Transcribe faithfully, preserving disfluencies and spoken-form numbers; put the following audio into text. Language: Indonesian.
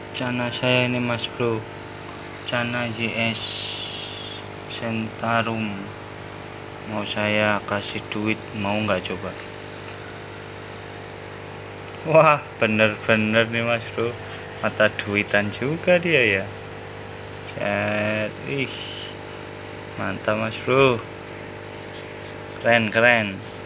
Cana saya ini mas bro, Cana Y S Centarum, mau saya kasih duit, mau nggak coba? Wah bener-bener nih mas bro, mata duitan juga dia ya. Cet, ih mantap mas bro, keren keren.